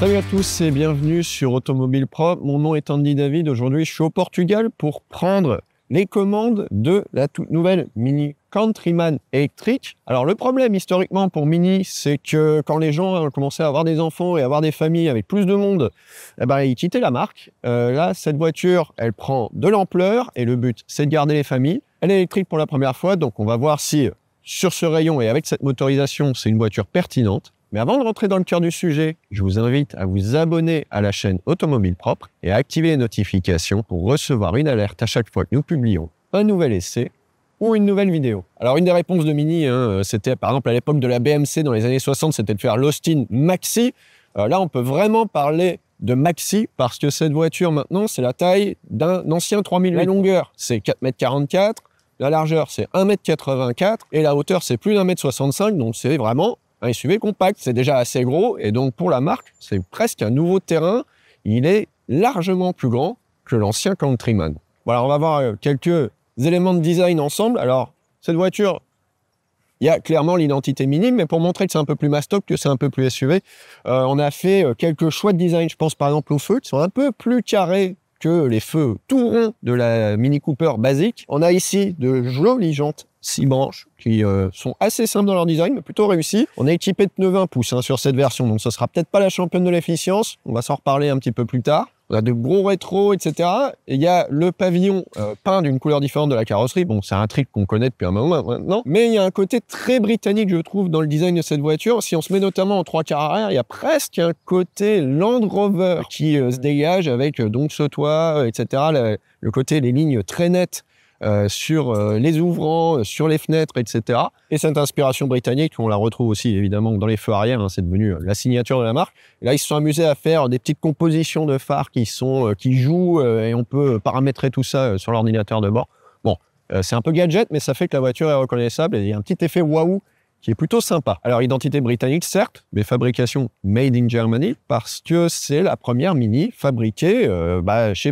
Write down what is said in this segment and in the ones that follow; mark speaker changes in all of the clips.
Speaker 1: Salut à tous et bienvenue sur Automobile Pro. Mon nom est Andy David. Aujourd'hui, je suis au Portugal pour prendre les commandes de la toute nouvelle Mini Countryman électrique. Alors le problème historiquement pour Mini, c'est que quand les gens ont commencé à avoir des enfants et à avoir des familles avec plus de monde, ils quittaient la marque. Là, cette voiture, elle prend de l'ampleur et le but, c'est de garder les familles. Elle est électrique pour la première fois, donc on va voir si sur ce rayon et avec cette motorisation, c'est une voiture pertinente. Mais avant de rentrer dans le cœur du sujet, je vous invite à vous abonner à la chaîne Automobile Propre et à activer les notifications pour recevoir une alerte à chaque fois que nous publions un nouvel essai ou une nouvelle vidéo. Alors une des réponses de Mini, c'était par exemple à l'époque de la BMC dans les années 60, c'était de faire l'Austin Maxi. Là, on peut vraiment parler de Maxi parce que cette voiture maintenant, c'est la taille d'un ancien 3000. La longueur, c'est 4,44 m, la largeur, c'est 1,84 m et la hauteur, c'est plus d'1,65 m, donc c'est vraiment un SUV compact, c'est déjà assez gros et donc pour la marque, c'est presque un nouveau terrain. Il est largement plus grand que l'ancien Countryman. Voilà, on va voir quelques éléments de design ensemble. Alors, cette voiture, il y a clairement l'identité Mini, mais pour montrer que c'est un peu plus mastoc, que c'est un peu plus SUV, on a fait quelques choix de design. Je pense par exemple aux feux qui sont un peu plus carrés que les feux tout ronds de la Mini Cooper basique. On a ici de jolies jantes 6 branches qui sont assez simples dans leur design, mais plutôt réussis. On est équipé de pneus 20 pouces sur cette version, donc ce sera peut-être pas la championne de l'efficience. On va s'en reparler un petit peu plus tard. On a de gros rétros, etc. Et il y a le pavillon peint d'une couleur différente de la carrosserie. Bon, c'est un truc qu'on connaît depuis un moment maintenant. Mais il y a un côté très britannique, je trouve, dans le design de cette voiture. Si on se met notamment en 3 quarts arrière, il y a presque un côté Land Rover qui se dégage avec donc ce toit, etc. Le côté, les lignes très nettes sur les ouvrants, sur les fenêtres, etc. Et cette inspiration britannique, on la retrouve aussi évidemment dans les feux arrière, c'est devenu la signature de la marque. Et là, ils se sont amusés à faire des petites compositions de phares qui jouent et on peut paramétrer tout ça sur l'ordinateur de bord. Bon, c'est un peu gadget, mais ça fait que la voiture est reconnaissable et il y a un petit effet waouh qui est plutôt sympa. Alors, identité britannique, certes, mais fabrication made in Germany, parce que c'est la première Mini fabriquée chez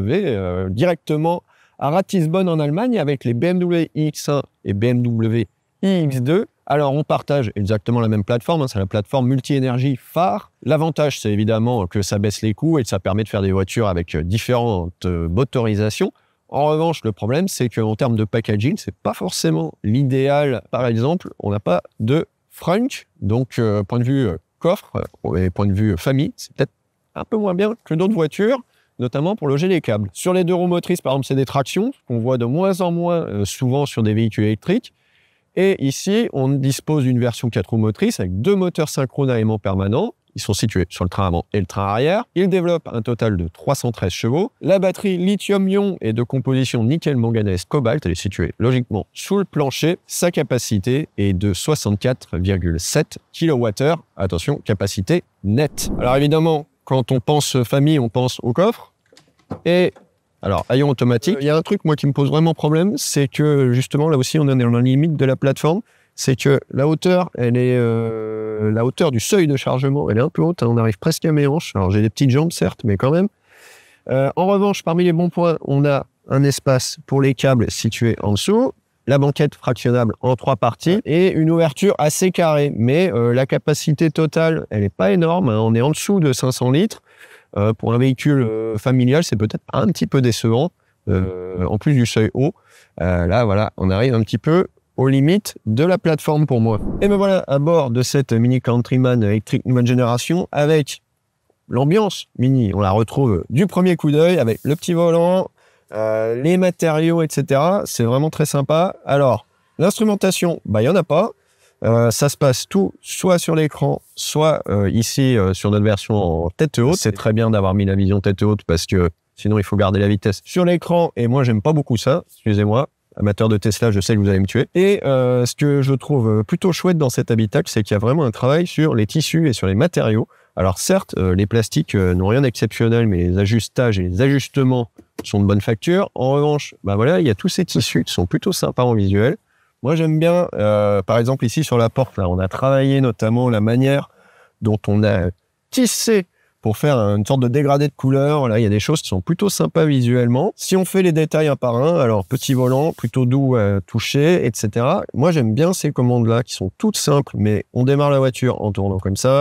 Speaker 1: BMW directement à Ratisbonne en Allemagne avec les BMW iX1 et BMW iX2. Alors on partage exactement la même plateforme, c'est la plateforme multi-énergie phare. L'avantage c'est évidemment que ça baisse les coûts et que ça permet de faire des voitures avec différentes motorisations. En revanche, le problème c'est qu'en termes de packaging, c'est pas forcément l'idéal. Par exemple, on n'a pas de frunk, donc point de vue coffre et point de vue famille, c'est peut-être un peu moins bien que d'autres voitures, notamment pour loger les câbles. Sur les 2 roues motrices, par exemple, c'est des tractions qu'on voit de moins en moins souvent sur des véhicules électriques. Et ici, on dispose d'une version 4 roues motrices avec 2 moteurs synchrones à aimant permanent. Ils sont situés sur le train avant et le train arrière. Ils développent un total de 313 chevaux. La batterie lithium-ion est de composition nickel-manganèse-cobalt. Elle est située logiquement sous le plancher. Sa capacité est de 64,7 kWh. Attention, capacité nette. Alors évidemment, quand on pense famille, on pense au coffre. Et alors, haillons automatique. Il y a un truc, moi, qui me pose vraiment problème, c'est que, justement, là aussi, on est dans la limite de la plateforme. C'est que la hauteur, elle est... la hauteur du seuil de chargement, elle est un peu haute. On arrive presque à mes hanches. Alors, j'ai des petites jambes, certes, mais quand même. En revanche, parmi les bons points, on a un espace pour les câbles situé en dessous, la banquette fractionnable en 3 parties et une ouverture assez carrée. Mais la capacité totale, elle n'est pas énorme. On est en dessous de 500 litres. Pour un véhicule familial, c'est peut-être un petit peu décevant. En plus du seuil haut, là, voilà, on arrive un petit peu aux limites de la plateforme pour moi. Et me voilà à bord de cette Mini Countryman électrique nouvelle génération avec l'ambiance Mini. On la retrouve du premier coup d'œil avec le petit volant, les matériaux, etc. C'est vraiment très sympa. Alors, l'instrumentation, il n'y en a pas. Ça se passe tout soit sur l'écran, soit ici sur notre version en tête haute. C'est très bien d'avoir mis la vision tête haute parce que sinon il faut garder la vitesse sur l'écran et moi j'aime pas beaucoup ça, excusez-moi. Amateur de Tesla, je sais que vous allez me tuer. Et ce que je trouve plutôt chouette dans cet habitacle, c'est qu'il y a vraiment un travail sur les tissus et sur les matériaux. Alors certes, les plastiques n'ont rien d'exceptionnel, mais les ajustages et les ajustements sont de bonne facture. En revanche, voilà, il y a tous ces tissus qui sont plutôt sympas en visuel. Moi, j'aime bien, par exemple, ici sur la porte, là, on a travaillé notamment la manière dont on a tissé pour faire une sorte de dégradé de couleurs. Là, il y a des choses qui sont plutôt sympas visuellement. Si on fait les détails un par un, alors petit volant, plutôt doux à toucher, etc. Moi, j'aime bien ces commandes-là qui sont toutes simples, mais on démarre la voiture en tournant comme ça.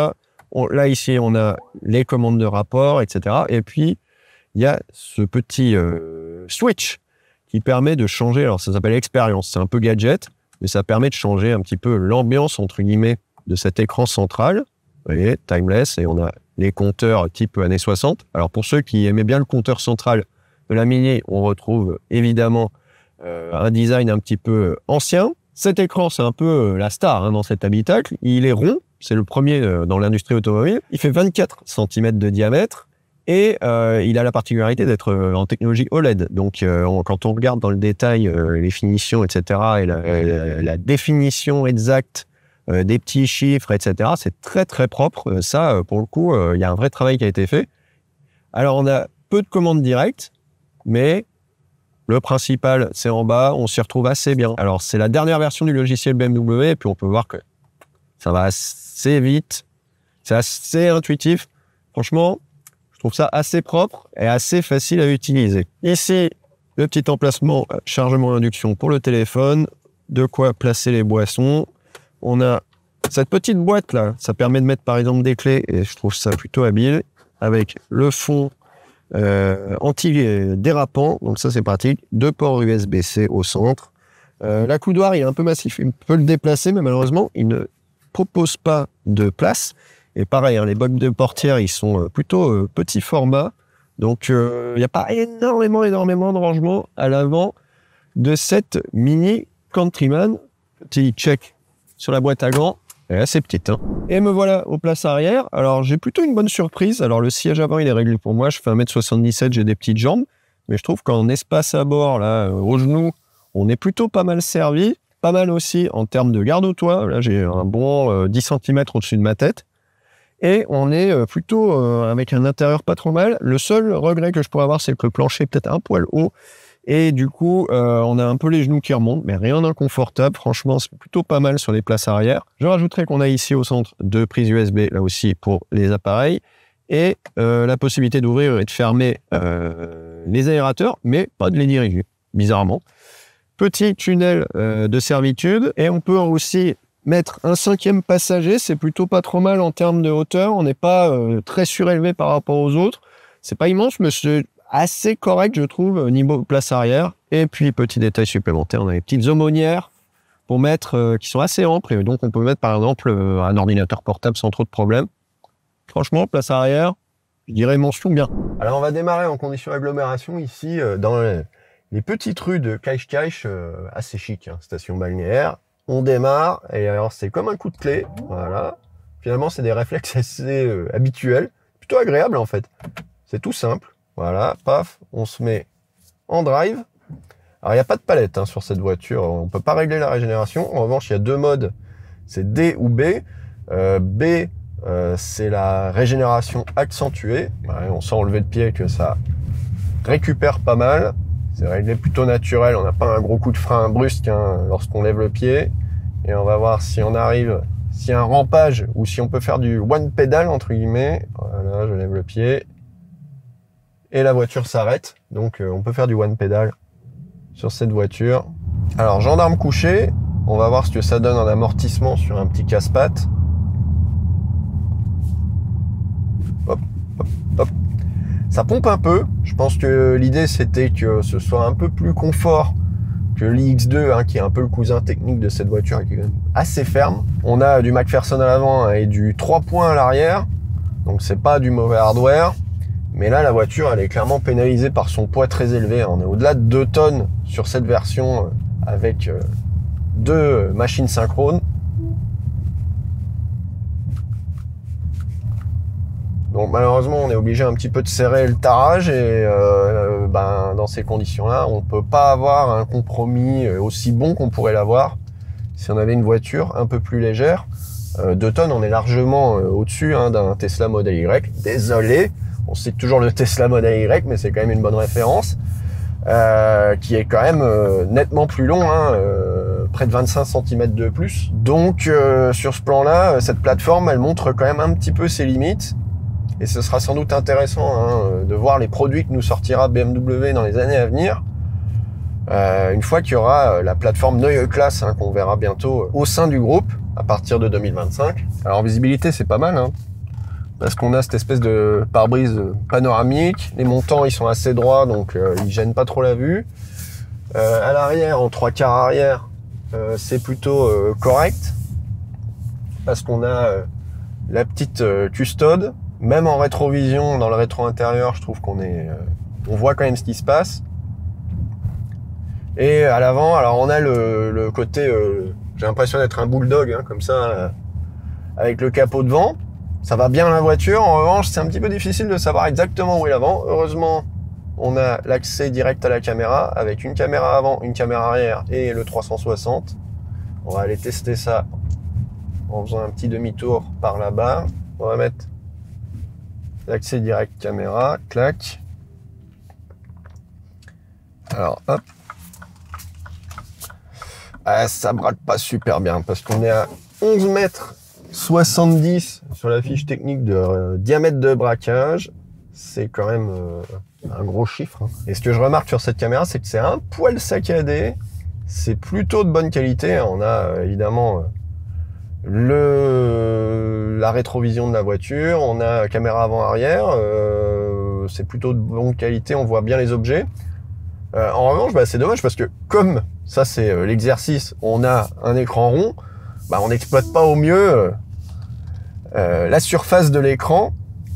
Speaker 1: Là, ici, on a les commandes de rapport, etc. Et puis, il y a ce petit switch qui permet de changer. Alors, ça s'appelle expérience. C'est un peu gadget, mais ça permet de changer un petit peu l'ambiance, entre guillemets, de cet écran central. Vous voyez, timeless, et on a les compteurs type années 60. Alors, pour ceux qui aimaient bien le compteur central de la Mini, on retrouve évidemment un design un petit peu ancien. Cet écran, c'est un peu la star dans cet habitacle. Il est rond, c'est le premier dans l'industrie automobile. Il fait 24 cm de diamètre et il a la particularité d'être en technologie OLED. Donc, quand on regarde dans le détail les finitions, etc., et la définition exacte des petits chiffres, etc., c'est très, très propre. Ça, pour le coup, il y a un vrai travail qui a été fait. Alors, on a peu de commandes directes, mais le principal, c'est en bas, on s'y retrouve assez bien. Alors, c'est la dernière version du logiciel BMW, et puis on peut voir que ça va assez vite, c'est assez intuitif. Franchement, je trouve ça assez propre et assez facile à utiliser. Ici, le petit emplacement chargement-induction pour le téléphone, de quoi placer les boissons. On a cette petite boîte-là, ça permet de mettre par exemple des clés, et je trouve ça plutôt habile, avec le fond anti-dérapant, donc ça c'est pratique. 2 ports USB-C au centre. L'accoudoir il est un peu massif, il peut le déplacer, mais malheureusement il ne propose pas de place. Et pareil, les bocs de portière ils sont plutôt petit format, donc il n'y a pas énormément de rangement à l'avant de cette Mini Countryman. Petit check sur la boîte à gants. Elle est assez petite, hein. Et me voilà aux places arrière. Alors, j'ai plutôt une bonne surprise. Alors, le siège avant, il est réglé pour moi. Je fais 1m77, j'ai des petites jambes. Mais je trouve qu'en espace à bord, là, aux genoux, on est plutôt pas mal servi. Pas mal aussi en termes de garde au toit. Là, j'ai un bon 10 cm au-dessus de ma tête. Et on est plutôt avec un intérieur pas trop mal. Le seul regret que je pourrais avoir, c'est que le plancher est peut-être un poil haut. Et du coup, on a un peu les genoux qui remontent, mais rien d'inconfortable. Franchement, c'est plutôt pas mal sur les places arrière. Je rajouterai qu'on a ici au centre 2 prises USB, là aussi pour les appareils, et la possibilité d'ouvrir et de fermer les aérateurs, mais pas de les diriger, bizarrement. Petit tunnel de servitude, et on peut aussi mettre un 5e passager. C'est plutôt pas trop mal en termes de hauteur. On n'est pas très surélevé par rapport aux autres. C'est pas immense, mais c'est assez correct, je trouve, au niveau place arrière. Et puis, petit détail supplémentaire, on a les petites aumônières pour mettre, qui sont assez amples. Et donc, on peut mettre, par exemple, un ordinateur portable sans trop de problème. Franchement, place arrière, je dirais mention bien. Alors, on va démarrer en condition agglomération ici, dans les petites rues de Caïche-Caïche, assez chic, hein, station balnéaire. On démarre, et alors, c'est comme un coup de clé. Voilà. Finalement, c'est des réflexes assez habituels. Plutôt agréable, en fait. C'est tout simple. Voilà, paf, on se met en drive. Alors, il n'y a pas de palette sur cette voiture. On ne peut pas régler la régénération. En revanche, il y a 2 modes. C'est D ou B. B, c'est la régénération accentuée. Ouais, on sent au lever de pied que ça récupère pas mal. C'est réglé plutôt naturel. On n'a pas un gros coup de frein brusque lorsqu'on lève le pied. Et on va voir si on arrive, s'il y a un rampage ou si on peut faire du one pedal, entre guillemets. Voilà, je lève le pied. Et la voiture s'arrête, donc on peut faire du one pedal sur cette voiture. Alors, gendarme couché, on va voir ce que ça donne en amortissement sur un petit casse-pattes. Hop, hop, hop. Ça pompe un peu. Je pense que l'idée c'était que ce soit un peu plus confort que l'IX2, qui est un peu le cousin technique de cette voiture, qui est quand même assez ferme. On a du McPherson à l'avant et du 3 points à l'arrière, donc c'est pas du mauvais hardware. Mais là, la voiture, elle est clairement pénalisée par son poids très élevé. On est au-delà de 2 tonnes sur cette version avec 2 machines synchrones. Donc malheureusement, on est obligé un petit peu de serrer le tarage et dans ces conditions-là, on peut pas avoir un compromis aussi bon qu'on pourrait l'avoir si on avait une voiture un peu plus légère. 2 tonnes, on est largement au-dessus d'un Tesla Model Y. Désolé. On cite toujours le Tesla Model Y, mais c'est quand même une bonne référence, qui est quand même nettement plus long, près de 25 cm de plus. Donc, sur ce plan-là, cette plateforme, elle montre quand même un petit peu ses limites. Et ce sera sans doute intéressant de voir les produits que nous sortira BMW dans les années à venir. Une fois qu'il y aura la plateforme Neue Klasse, qu'on verra bientôt au sein du groupe, à partir de 2025. Alors, en visibilité, c'est pas mal, parce qu'on a cette espèce de pare-brise panoramique. Les montants, ils sont assez droits, donc ils gênent pas trop la vue. À l'arrière, en 3/4 arrière, c'est plutôt correct, parce qu'on a la petite custode. Même en rétrovision, dans le rétro intérieur, je trouve qu'on on voit quand même ce qui se passe. Et à l'avant, alors on a le côté, j'ai l'impression d'être un bulldog, hein, comme ça, avec le capot devant. Ça va bien la voiture. En revanche, c'est un petit peu difficile de savoir exactement où est l'avant. Heureusement, on a l'accès direct à la caméra, avec une caméra avant, une caméra arrière et le 360. On va aller tester ça en faisant un petit demi-tour par là-bas. On va mettre l'accès direct caméra, clac. Alors, hop. Ah, ça brade pas super bien, parce qu'on est à 11 mètres 70 sur la fiche technique de diamètre de braquage. C'est quand même un gros chiffre. Hein. Et ce que je remarque sur cette caméra, c'est que c'est un poil saccadé. C'est plutôt de bonne qualité. On a évidemment la rétrovision de la voiture. On a caméra avant-arrière. C'est plutôt de bonne qualité. On voit bien les objets. En revanche, c'est dommage parce que comme ça, c'est l'exercice, on a un écran rond, on n'exploite pas au mieux la surface de l'écran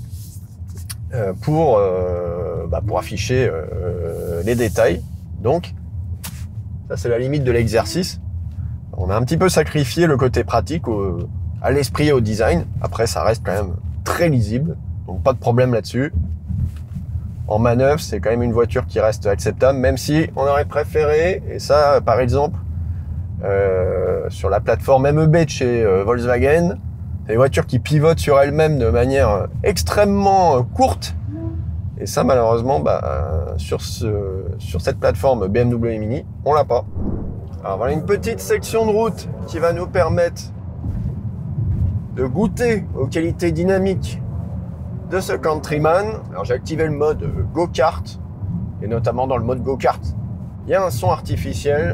Speaker 1: pour afficher les détails. Donc, ça c'est la limite de l'exercice. On a un petit peu sacrifié le côté pratique à l'esprit et au design. Après, ça reste quand même très lisible, donc pas de problème là-dessus. En manœuvre, c'est quand même une voiture qui reste acceptable, même si on aurait préféré, et ça, par exemple, sur la plateforme MEB de chez Volkswagen, des voitures qui pivotent sur elles-mêmes de manière extrêmement courte. Et ça, malheureusement, sur cette plateforme BMW Mini, on l'a pas. Alors voilà une petite section de route qui va nous permettre de goûter aux qualités dynamiques de ce Countryman. Alors j'ai activé le mode go-kart, et notamment dans le mode go-kart, il y a un son artificiel.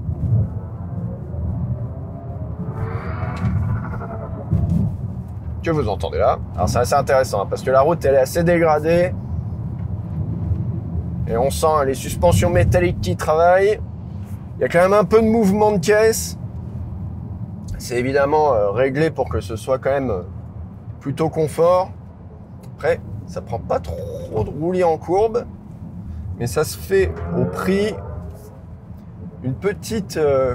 Speaker 1: Que vous entendez là. Alors c'est assez intéressant, parce que la route elle est assez dégradée, et on sent les suspensions métalliques qui travaillent. Il y a quand même un peu de mouvement de caisse. C'est évidemment réglé pour que ce soit quand même plutôt confort. Après, ça prend pas trop de roulis en courbe, mais ça se fait au prix d'une petite,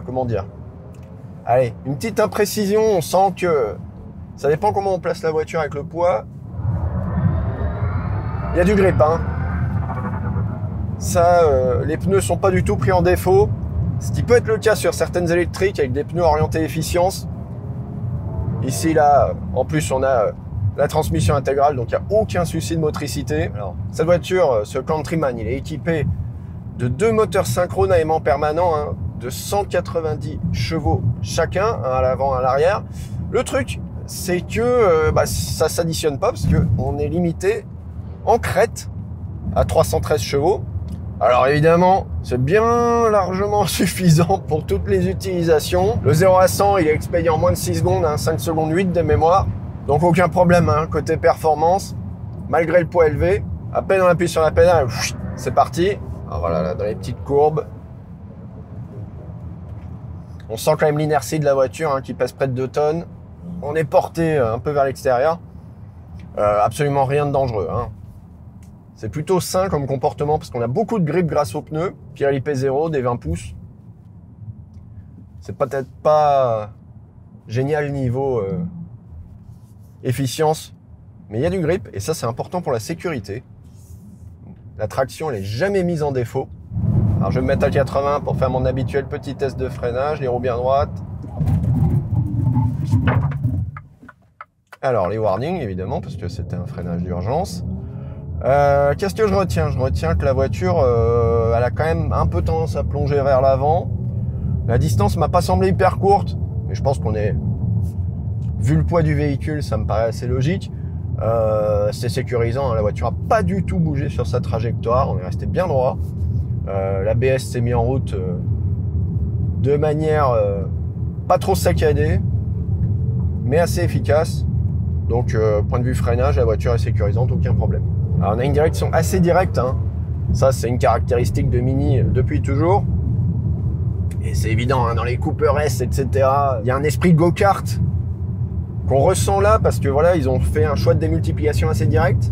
Speaker 1: une petite imprécision. On sent que ça dépend comment on place la voiture avec le poids. Il y a du grip, hein. Ça, les pneus sont pas du tout pris en défaut, ce qui peut être le cas sur certaines électriques avec des pneus orientés efficience. Ici, là, en plus, on a la transmission intégrale, donc il n'y a aucun souci de motricité. Alors, cette voiture, ce Countryman, il est équipé de 2 moteurs synchrones à aimant permanent, hein, de 190 chevaux chacun, un à l'avant, un à l'arrière. Le truc, c'est que ça s'additionne pas, parce qu'on est limité en crête à 313 chevaux. Alors évidemment, c'est bien largement suffisant pour toutes les utilisations. Le 0 à 100, il est expédié en moins de 6 secondes, hein, 5 secondes 8 de mémoire. Donc aucun problème, hein, côté performance, malgré le poids élevé. À peine on appuie sur la pédale, c'est parti. Alors voilà, là, dans les petites courbes. On sent quand même l'inertie de la voiture, hein, qui pèse près de 2 tonnes. On est porté un peu vers l'extérieur. Absolument rien de dangereux, hein. C'est plutôt sain comme comportement, parce qu'on a beaucoup de grip grâce aux pneus. Pirelli P0, des 20 pouces. C'est peut-être pas génial niveau efficience, mais il y a du grip, et ça c'est important pour la sécurité. La traction elle est jamais mise en défaut. Alors je vais me mettre à 80 pour faire mon habituel petit test de freinage, les roues bien droites. Alors les warnings évidemment, parce que c'était un freinage d'urgence. Qu'est-ce que je retiens? Je retiens que la voiture elle a quand même un peu tendance à plonger vers l'avant. La distance m'a pas semblé hyper courte, mais je pense qu'on est, vu le poids du véhicule, ça me paraît assez logique. C'est sécurisant, hein. La voiture a pas du tout bougé sur sa trajectoire, on est resté bien droit. L'ABS s'est mis en route de manière pas trop saccadée, mais assez efficace. Donc, point de vue freinage, la voiture est sécurisante, aucun problème. Alors, on a une direction assez directe, hein. Ça, c'est une caractéristique de Mini depuis toujours. Et c'est évident, hein, dans les Cooper S, etc., il y a un esprit go-kart qu'on ressent là parce que voilà, ils ont fait un choix de démultiplication assez direct.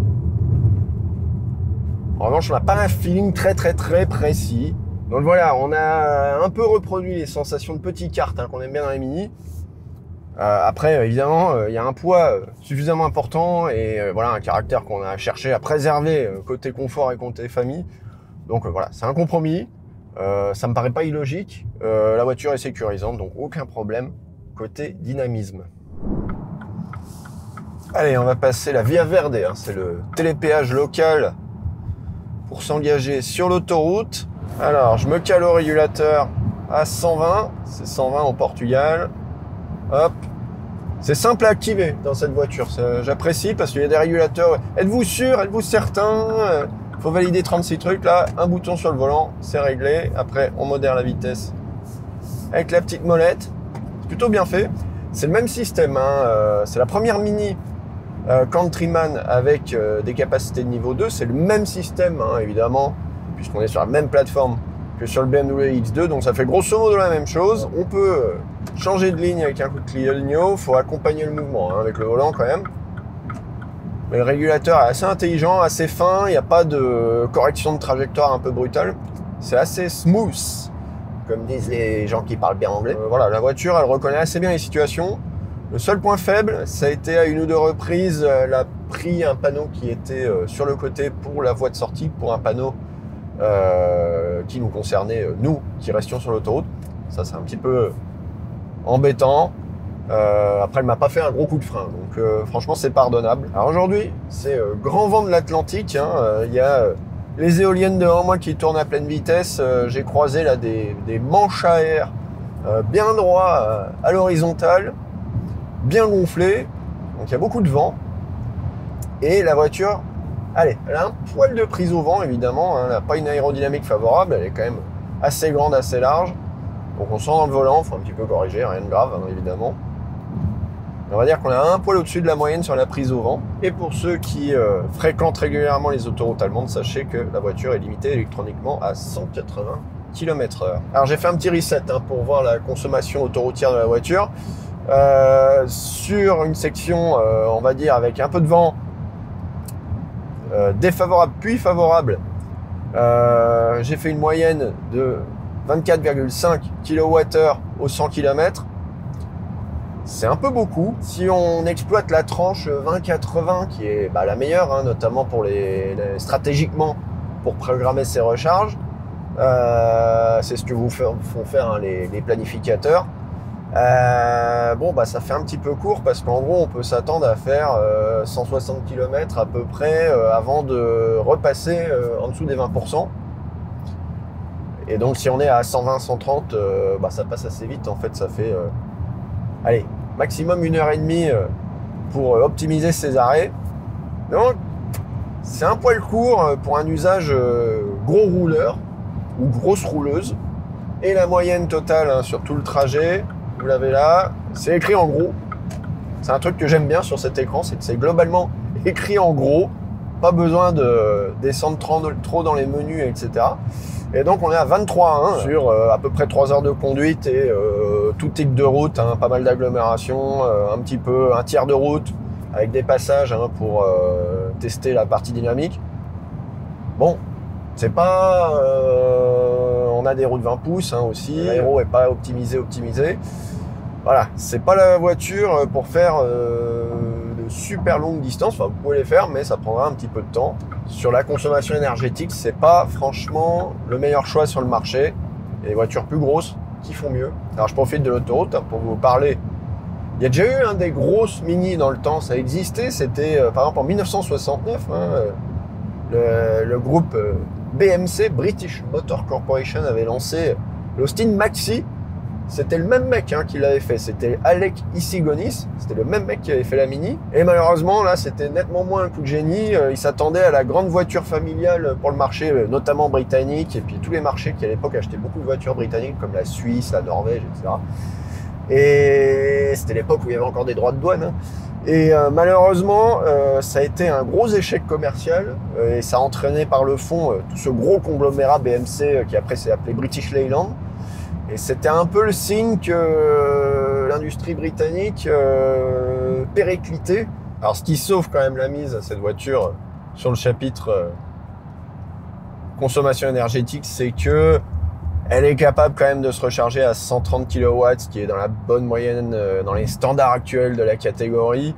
Speaker 1: En revanche, on n'a pas un feeling très précis. Donc voilà, on a un peu reproduit les sensations de petit kart qu'on aime bien dans les Mini. Après, évidemment, il y a un poids suffisamment important et voilà, un caractère qu'on a cherché à préserver côté confort et côté famille. Donc voilà, c'est un compromis. Ça me paraît pas illogique. La voiture est sécurisante, donc aucun problème côté dynamisme. Allez, on va passer la Via Verde, hein, c'est le télépéage local pour s'engager sur l'autoroute. Alors, je me cale au régulateur à 120, c'est 120 au Portugal. Hop. C'est simple à activer dans cette voiture, j'apprécie parce qu'il y a des régulateurs. Êtes-vous sûr? Êtes-vous certain? Faut valider 36 trucs, là, un bouton sur le volant, c'est réglé. Après, on modère la vitesse avec la petite molette. C'est plutôt bien fait. C'est le même système, hein. C'est la première Mini Countryman avec des capacités de niveau 2. C'est le même système, hein, évidemment, puisqu'on est sur la même plateforme que sur le BMW X2. Donc ça fait grosso modo la même chose. On peut changer de ligne avec un coup de clignot. Il faut accompagner le mouvement, hein, avec le volant quand même. Mais le régulateur est assez intelligent, assez fin. Il n'y a pas de correction de trajectoire un peu brutale. C'est assez smooth, comme disent les gens qui parlent bien anglais. Voilà, la voiture, elle reconnaît assez bien les situations. Le seul point faible, ça a été à une ou deux reprises, elle a pris un panneau qui était sur le côté pour la voie de sortie, pour un panneau qui nous concernait, nous, qui restions sur l'autoroute. Ça, c'est un petit peu embêtant. Après, elle m'a pas fait un gros coup de frein, donc franchement, c'est pardonnable. Alors aujourd'hui, c'est grand vent de l'Atlantique. Il y a les éoliennes devant moi qui tournent à pleine vitesse. J'ai croisé là des manches à air bien droits à l'horizontale, bien gonflé, donc il y a beaucoup de vent. Et la voiture, allez, elle a un poil de prise au vent, évidemment, hein, elle n'a pas une aérodynamique favorable, elle est quand même assez grande, assez large. Donc on sent dans le volant, il faut un petit peu corriger, rien de grave, hein, évidemment. On va dire qu'on a un poil au-dessus de la moyenne sur la prise au vent. Et pour ceux qui fréquentent régulièrement les autoroutes allemandes, sachez que la voiture est limitée électroniquement à 180 km/h. Alors j'ai fait un petit reset pour voir la consommation autoroutière de la voiture. Sur une section, on va dire, avec un peu de vent, défavorable puis favorable, j'ai fait une moyenne de 24,5 kWh au 100 km. C'est un peu beaucoup. Si on exploite la tranche 20-80, qui est la meilleure, hein, notamment pour stratégiquement pour programmer ses recharges, c'est ce que vous font faire, hein, les planificateurs. Ça fait un petit peu court parce qu'en gros on peut s'attendre à faire 160 km à peu près avant de repasser en dessous des 20%. Et donc si on est à 120-130, ça passe assez vite. En fait, ça fait allez, maximum 1h30 pour optimiser ses arrêts. Donc c'est un poil court pour un usage gros rouleur ou grosse rouleuse. Et la moyenne totale, hein, sur tout le trajet, vous l'avez là, c'est écrit en gros. C'est un truc que j'aime bien sur cet écran, c'est que c'est globalement écrit en gros. Pas besoin de descendre trop dans les menus, etc. Et donc on est à 23,1 sur à peu près 3 heures de conduite et tout type de route, hein, pas mal d'agglomération, un tiers de route avec des passages, hein, pour tester la partie dynamique. Bon, c'est pas... on a des routes 20 pouces, hein, aussi, l'aéro est pas optimisé. Voilà, c'est pas la voiture pour faire de super longues distances. Enfin, vous pouvez les faire, mais ça prendra un petit peu de temps. Sur la consommation énergétique, c'est pas franchement le meilleur choix sur le marché. Il y a des voitures plus grosses qui font mieux. Alors, je profite de l'autoroute, hein, pour vous parler. Il y a déjà eu, hein, des grosses Mini dans le temps, ça existait. C'était par exemple en 1969, hein, le groupe BMC, British Motor Corporation, avait lancé l'Austin Maxi. C'était le même mec, hein, qui l'avait fait. C'était Alec Issigonis. C'était le même mec qui avait fait la Mini. Et malheureusement, là, c'était nettement moins un coup de génie. Il s'attendait à la grande voiture familiale pour le marché, notamment britannique, et puis tous les marchés qui, à l'époque, achetaient beaucoup de voitures britanniques, comme la Suisse, la Norvège, etc. Et c'était l'époque où il y avait encore des droits de douane, hein. Et malheureusement, ça a été un gros échec commercial et ça a entraîné par le fond tout ce gros conglomérat BMC qui après s'est appelé British Leyland. Et c'était un peu le signe que l'industrie britannique périclitait. Alors ce qui sauve quand même la mise à cette voiture sur le chapitre consommation énergétique, c'est que elle est capable quand même de se recharger à 130 kW, ce qui est dans la bonne moyenne dans les standards actuels de la catégorie.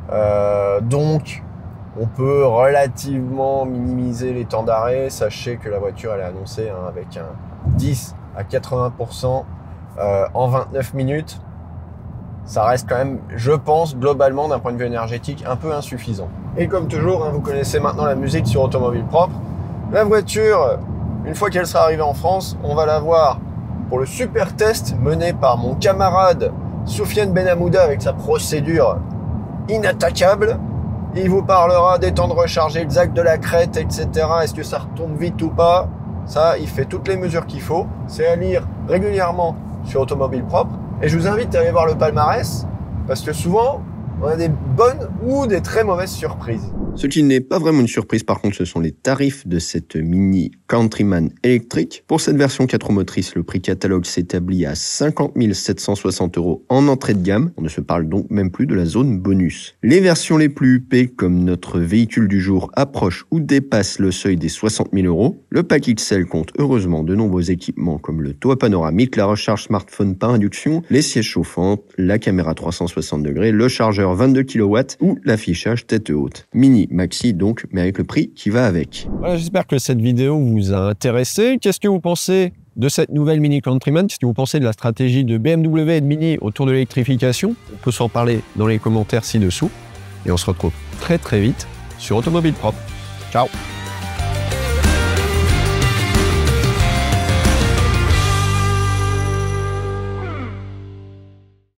Speaker 1: Donc, on peut relativement minimiser les temps d'arrêt. Sachez que la voiture, elle est annoncée avec un 10 à 80% en 29 minutes. Ça reste quand même, je pense, globalement, d'un point de vue énergétique, un peu insuffisant. Et comme toujours, vous connaissez maintenant la musique sur Automobile Propre. La voiture, une fois qu'elle sera arrivée en France, on va la voir pour le super test mené par mon camarade Soufiane Benhamouda avec sa procédure inattaquable. Il vous parlera des temps de recharge exacts de la crête, etc. Est-ce que ça retombe vite ou pas? Ça, il fait toutes les mesures qu'il faut. C'est à lire régulièrement sur Automobile Propre. Et je vous invite à aller voir le palmarès, parce que souvent, on a des bonnes ou des très mauvaises surprises.
Speaker 2: Ce qui n'est pas vraiment une surprise, par contre, ce sont les tarifs de cette Mini Countryman électrique. Pour cette version 4 roues motrices, le prix catalogue s'établit à 50 760 € en entrée de gamme. On ne se parle donc même plus de la zone bonus. Les versions les plus huppées, comme notre véhicule du jour, approchent ou dépassent le seuil des 60 000 €. Le pack XL compte heureusement de nombreux équipements comme le toit panoramique, la recharge smartphone par induction, les sièges chauffants, la caméra 360 degrés, le chargeur 22 kW ou l'affichage tête haute. Mini Maxi donc, mais avec le prix qui va avec.
Speaker 1: Voilà, j'espère que cette vidéo vous a intéressé. Qu'est-ce que vous pensez de cette nouvelle Mini Countryman? Qu'est-ce que vous pensez de la stratégie de BMW et de Mini autour de l'électrification? On peut s'en parler dans les commentaires ci-dessous. Et on se retrouve très très vite sur Automobile Propre. Ciao!